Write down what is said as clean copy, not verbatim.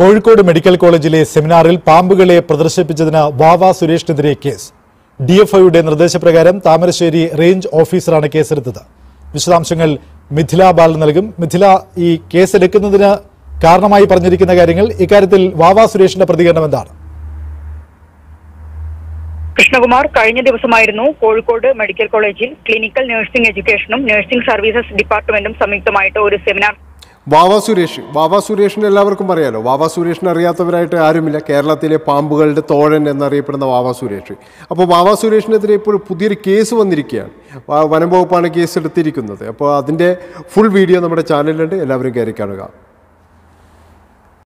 Kozhikode medical കോളേജിലെ സെമിനാറിൽ പാമ്പുകളെ പ്രദർശിപ്പിച്ചതിന് വാവ സുരേഷിനെതിരെ കേസ്. ഡിഎഫ്ഐയുടെ നിർദ്ദേശപ്രകാരം താമരശ്ശേരി റേഞ്ച് ഓഫീസറാണ് കേസെടുത്തത്. വിശദാംശങ്ങൾ മിഥില ബാലൻ നൽകും. മിഥില, ഈ കേസെടുക്കുന്നതിന് കാരണമായി പറഞ്ഞിരിക്കുന്ന കാര്യങ്ങൾ, ഇക്കാര്യത്തിൽ വാവ സുരേഷിന്റെ പ്രതികരണം എന്താണ്? കൃഷ്ണകുമാർ, കഴിഞ്ഞ ദിവസമായിരുന്നു കോഴിക്കോട് മെഡിക്കൽ കോളേജിൽ ക്ലിനിക്കൽ നഴ്സിംഗ് എഡ്യൂക്കേഷനും നഴ്സിംഗ് സർവീസസ് ഡിപ്പാർട്ട്മെന്റും സംയുക്തമായിട്ട് ഒരു സെമിനാർ. വാവ സുരേഷിന് എല്ലാവർക്കും അറിയാലോ. വാവ സുരേഷിനെ അറിയാത്തവരായിട്ട് ആരുമില്ല. കേരളത്തിലെ പാമ്പുകളുടെ തോഴൻ എന്നറിയപ്പെടുന്ന വാവ സുരേഷ്. അപ്പോൾ വാവ സുരേഷിനെതിരെ ഇപ്പോൾ പുതിയൊരു കേസ് വന്നിരിക്കുകയാണ്. വനം വകുപ്പാണ് കേസ് എടുത്തിരിക്കുന്നത്. അപ്പോൾ അതിൻ്റെ ഫുൾ വീഡിയോ നമ്മുടെ ചാനലിലുണ്ട്, എല്ലാവരും കയറി കാണുക.